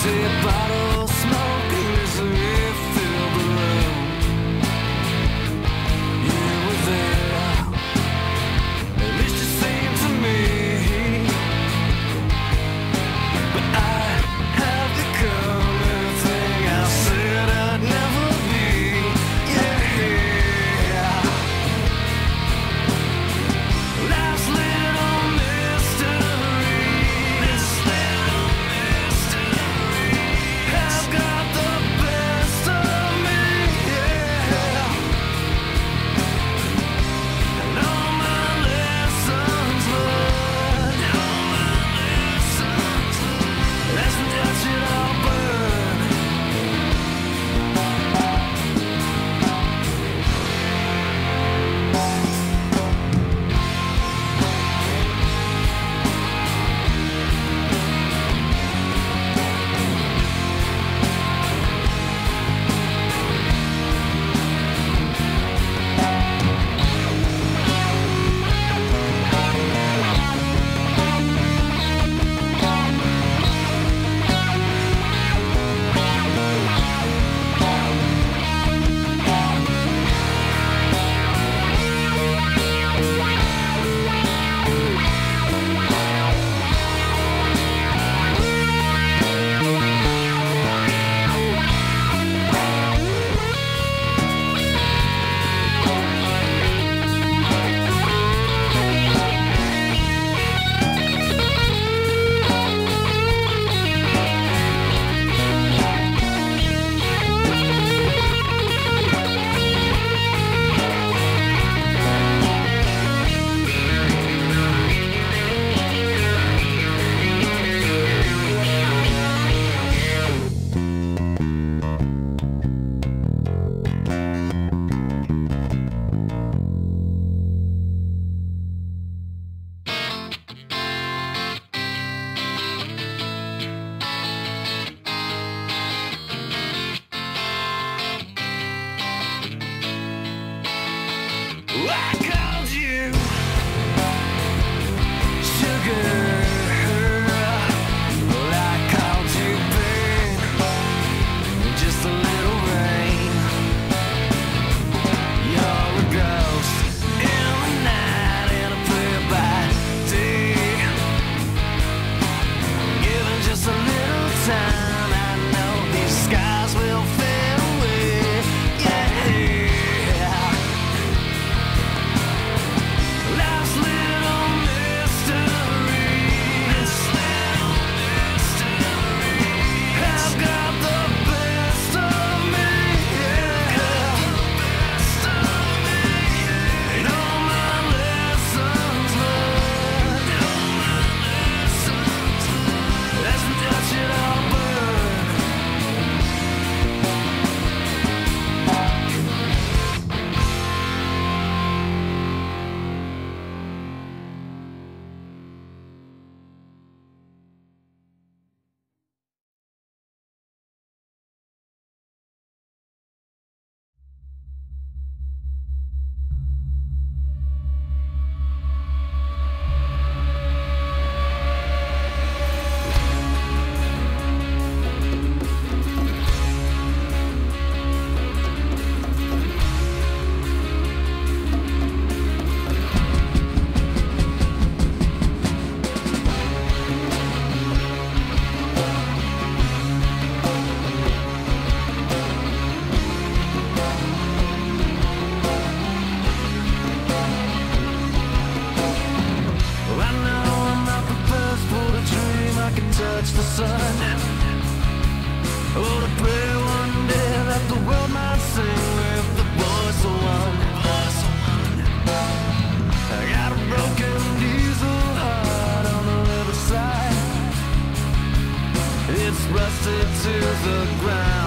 empty bottle, smoke, misery filled the room. You were there, at least you seemed to me. But I have become everything I said I'd never be. Yeah, life's little mystery. This little mystery has got the best of me. Yeah, and all my lessons learned, all my lessons learned, as we watch it all burn. I called you sugar. Well, I called you pain. Just a little rain. You're a ghost in the night and a prayer by day. Given just a little time, I know these skies will fade away. Yeah. Life's little mystery, this little mystery has got the best of me. Yeah, best of me. And all my lessons learned, all my lessons learned, as we touch it all burn. Touch the sun, or to pray one day that the world might sing with the voice of one. I got a broken diesel heart on the riverside. It's rusted to the ground.